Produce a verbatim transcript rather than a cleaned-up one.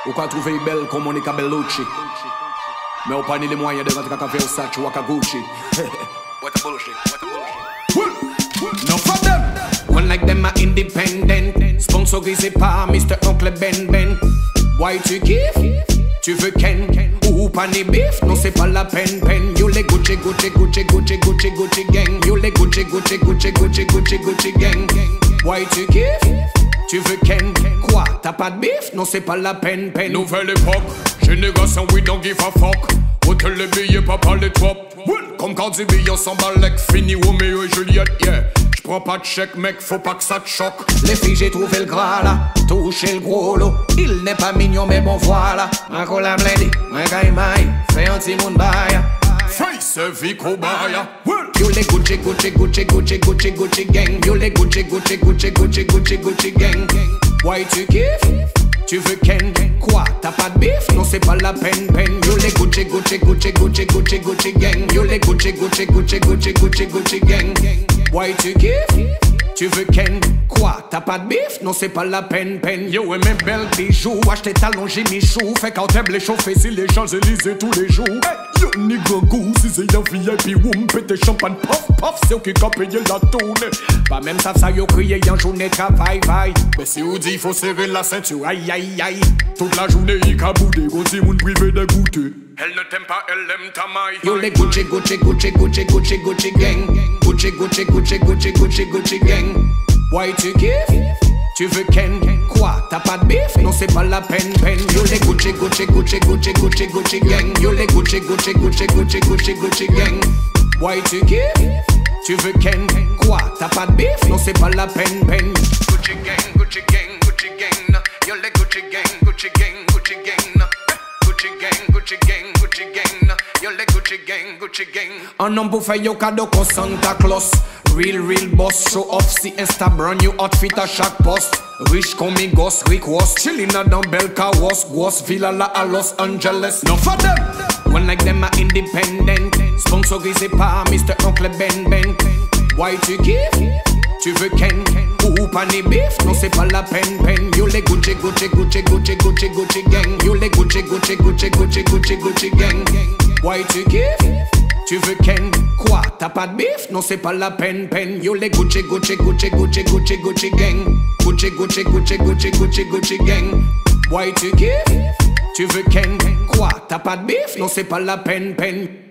Ou ka trouver belle comme Monica Bellucci. Mais ou pas ni les moyens de rentrer à Versace ou à Gucci. What a bullshit, what a bullshit. No for them. One like them are independent. Sponsorisé par mister Oncle Ben Ben. Why tu kiffes? Tu veux Ken? Ou pas ni bif? Non c'est pas la peine peine. You les Gucci Gucci Gucci Gucci Gucci Gucci gang. You les Gucci Gucci Gucci Gucci Gucci Gucci gang. Why tu kiffes? Tu veux Ken? Quoi? T'as pas de bif? Non c'est pas la peine peine. Nouvelle époque, génération we don't give a fuck. Hôtel les billets, pas parler trop. Comme quand dit billets s'en balèque. Fini Roméo et Juliette, yeah. J'prends pas de chèque mec, faut pas que ça te choque. Les filles j'ai trouvé le gras là, touché le gros lot. Il n'est pas mignon mais bon voilà. Encore la blindée, un gaïmaï, fais un petit monde baille. Face vie cobaya. You les Gucci Gucci Gucci Gucci Gucci Gucci gang. You les Gucci Gucci Gucci Gucci Gucci Gucci gang. Why tu kiffes? Tu veux Ken? Quoi? T'as pas de bif? Non c'est pas la peine peine. You les Gucci Gucci Gucci Gucci Gucci Gucci gang. You les Gucci Gucci Gucci Gucci Gucci Gucci gang. Why tu kiffes? Tu veux Ken? Quoi? T'as pas de bif? Non c'est pas la peine peine. Yo et mes belles bijoux, acheter talons j'ai mis chou. Fait quand t'aimes les chauffer si les Champs-Élysées tous les jours. Hey, yo nigga goût, si c'est y'a V I P woum, pété champagne puff puff, c'est eux qui qu'a payé la tournée. Pas même ça ça yo crié y'en journée travail vaille. Mais si ou dit faut serrer la ceinture, aïe aïe aïe. Toute la journée il ka boudé, gros si moun privé de goûter. Elle ne t'aime pas, elle aime ta maille. Yo les Gucci Gucci Gucci Gucci Gucci Gucci gang. Gucci Gucci Gucci Gucci Gucci Gucci gang. Why tu kiffes? Tu veux Ken? Quoi? T'as pas de bif? Non c'est pas la peine peine. Yo les Gucci Gucci Gucci Gucci Gucci Gucci gang. Yo les Gucci Gucci Gucci Gucci Gucci Gucci gang. Why tu kiffes? Tu veux Ken? Quoi? T'as pas de bif? Non c'est pas la peine peine. Gucci gang, Gucci gang, Gucci gang. Yo les Gucci gang, Gucci gang, Gucci gang. Gucci gang, Gucci gang, Gucci gang. Yo les Gucci gang, Gucci gang. Un homme pour faire yo cadeau comme Santa Claus. Real, real boss, show off si Insta brand new outfit à chaque poste. Rich comme Migos, Rick Ross, chillin' dans belle carrosse, grosse villa là à Los Angeles. No for them. One like them are independent. Sponsorisé par mister Oncle Ben Ben. Why tu kiffes? Tu veux Ken? Ou pas ni bif? Non c'est pas la peine peine. You les Gucci Gucci Gucci Gucci Gucci Gucci gang. You les Gucci Gucci Gucci Gucci Gucci Gucci gang. Why tu kiffes? Tu veux Ken? Quoi? T'as pas de bif? Non c'est pas la peine peine. You les Gucci Gucci Gucci Gucci Gucci Gucci gang. Gucci Gucci Gucci Gucci Gucci Gucci gang. Why tu kiffes? Tu veux Ken? Quoi? T'as pas de bif? Non c'est pas la peine peine.